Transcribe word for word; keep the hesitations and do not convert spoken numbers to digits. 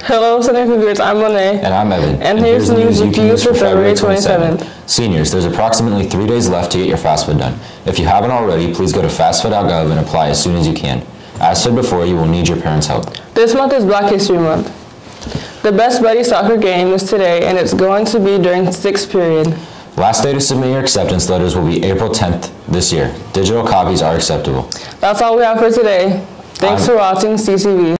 Hello, Sunday Cougars. I'm Monay'e. And I'm Evan. And, and here's the news you can use for February twenty-seventh. Seniors, there's approximately three days left to get your FAFSA done. If you haven't already, please go to fafsa dot gov and apply as soon as you can. As said before, you will need your parents' help. This month is Black History Month. The Best Buddy soccer game is today, and it's going to be during sixth period. Last day to submit your acceptance letters will be April tenth this year. Digital copies are acceptable. That's all we have for today. Thanks I'm for watching C C V.